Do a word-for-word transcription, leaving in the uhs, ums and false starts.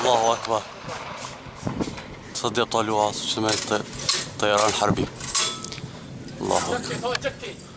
الله أكبر. تصدي أبطال يواصل سماية طيران حربي. الله أكبر.